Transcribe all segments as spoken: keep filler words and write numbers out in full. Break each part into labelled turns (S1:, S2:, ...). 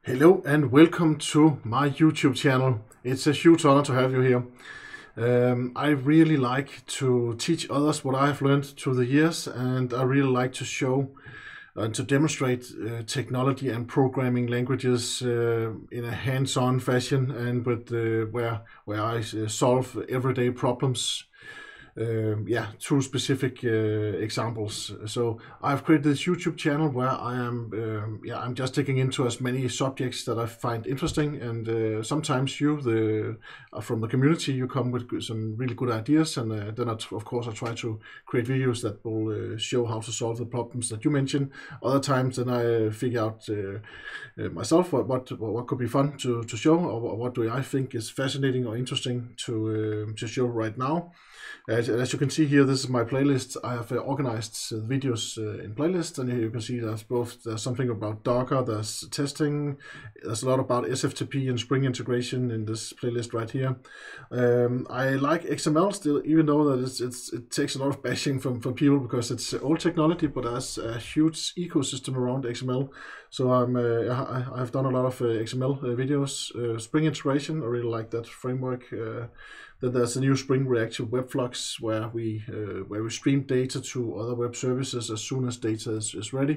S1: Hello and welcome to my YouTube channel. It's a huge honor to have you here. Um, I really like to teach others what I've learned through the years, and I really like to show and to demonstrate uh, technology and programming languages uh, in a hands-on fashion, and with uh, where where I uh, solve everyday problems. Um, yeah, through specific uh, examples. So I've created this YouTube channel where I am, um, yeah, I'm just digging into as many subjects that I find interesting, and uh, sometimes you, the uh, from the community, you come with some really good ideas, and uh, then I, of course I try to create videos that will uh, show how to solve the problems that you mentioned. Other times, then I uh, figure out uh, uh, myself what, what what could be fun to to show, or what do I think is fascinating or interesting to uh, to show right now. As, as you can see here, this is my playlist. I have uh, organized uh, videos uh, in playlists, and here you can see there's both there's something about Docker, there's testing, there's a lot about S F T P and Spring integration in this playlist right here. Um, I like X M L still, even though that it's, it's it takes a lot of bashing from, from people because it's old technology, but there's a huge ecosystem around X M L. So I'm uh, I, I've done a lot of uh, X M L uh, videos. Uh, Spring integration, I really like that framework. Uh, Then there's a new Spring Reactive Web Flux where we uh, where we stream data to other web services as soon as data is, is ready.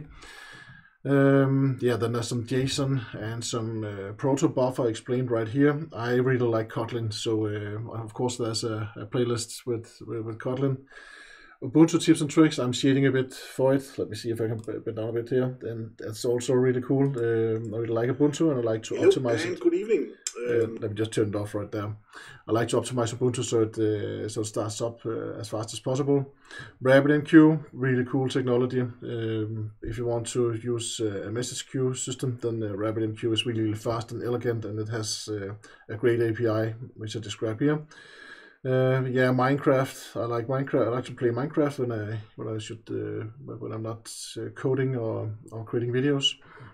S1: Um, yeah, then there's some JSON and some uh, proto buffer explained right here. I really like Kotlin, so uh, of course there's a, a playlist with, with with Kotlin. Ubuntu tips and tricks, I'm shading a bit for it. Let me see if I can bend down a bit here. And that's also really cool. Um, I really like Ubuntu, and I like to
S2: Hello,
S1: optimize
S2: and
S1: it.
S2: good evening.
S1: Uh,
S2: Um,
S1: let me just turn it off right there. I like to optimize Ubuntu so it uh, so it starts up uh, as fast as possible. RabbitMQ, really cool technology. Um, if you want to use uh, a message queue system, then uh, RabbitMQ is really, really fast and elegant, and it has uh, a great A P I, which I describe here. Uh, yeah, Minecraft. I like Minecraft. I like to play Minecraft when I when I should uh, when I'm not uh, coding or or creating videos.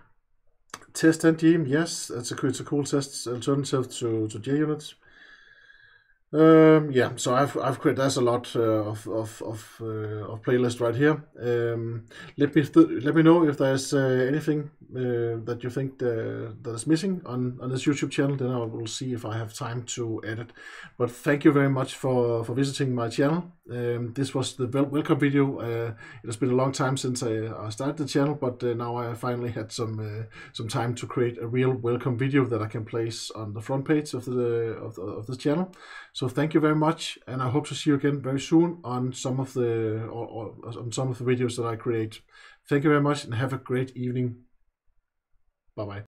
S1: TestNG, yes, it's a it's a cool test alternative to to JUnit. Um, yeah, so I've I've created there's a lot uh, of of of, uh, of playlist right here. Um, let me let me know if there's uh, anything uh, that you think the, that is missing on on this YouTube channel. Then I will see if I have time to edit. But thank you very much for for visiting my channel. Um, this was the wel welcome video. Uh, it has been a long time since I, I started the channel, but uh, now I finally had some uh, some time to create a real welcome video that I can place on the front page of the of the, of this channel. So thank you very much, and I hope to see you again very soon on some of the or, or on some of the videos that I create. Thank you very much, and have a great evening. Bye bye.